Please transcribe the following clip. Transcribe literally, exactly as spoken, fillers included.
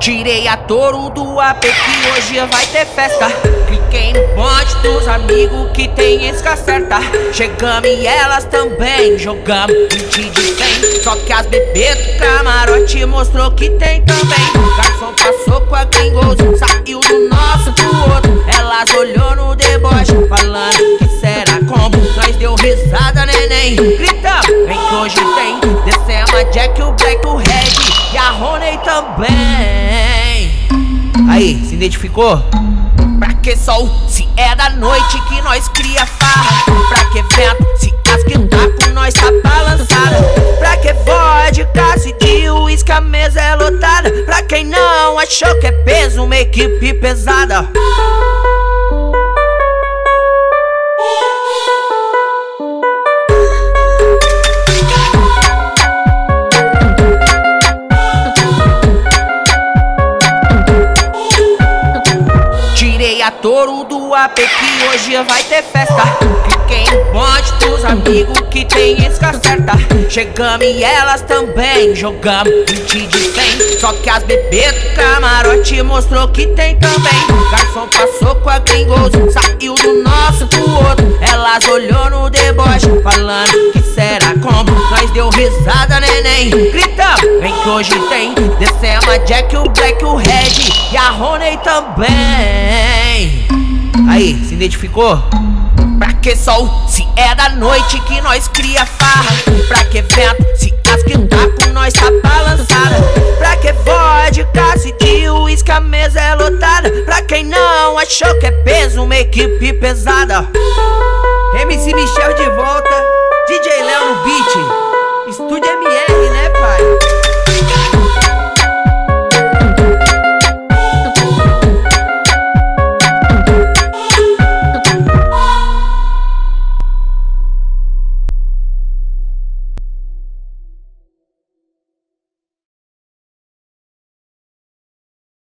Tirei a touro do A P que hoje vai ter festa. Cliquei no bonde dos amigos que tem isca certa. Chegamos e elas também, jogamos vinte de cem. Só que as bebês do camarote mostrou que tem também. O garçom passou com a gringoso, saiu do nosso pro outro. Elas olhou no deboche, falando que será como. Nós deu risada, neném, gritamos, vem que hoje tem. Descemos a Jack, o Black, o Red e a Rony também. Aí, se identificou? Pra que sol, se é da noite que nós cria farra? Pra que vento, se as que tá com nós tá balançada? Pra que vodka, se de uísque a mesa é lotada? Pra quem não achou que é peso, uma equipe pesada. Tirei a touro do A P que hoje vai ter festa. Cliquei no bonde dos amigos que tem isca certa. Chegamos e elas também, jogamos vinte de cem. Só que as bebês do camarote mostrou que tem também. O garçom passou com a gringoso, saiu do nosso pro outro. Elas olhou no deboche, falando que será como. Nós deu risada, neném, gritamos, vem que hoje tem. Descemos a Jack, o Black, o Red e a Rony também. Aí, se identificou? Pra que sol, se é da noite que nós cria farra? Pra que vento, se as que tá com nós tá balançada? Pra que vodka, se de uísque a mesa é lotada? Pra quem não achou que é peso, uma equipe pesada. M C Michel de volta.